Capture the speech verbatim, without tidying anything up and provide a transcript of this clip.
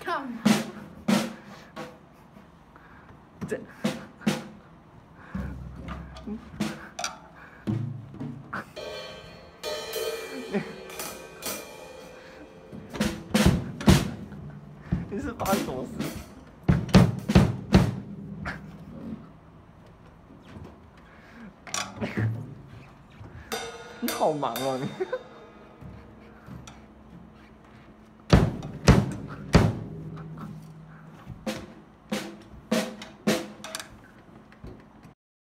干嘛？ 这，你是发生什么事？你好忙哦，你。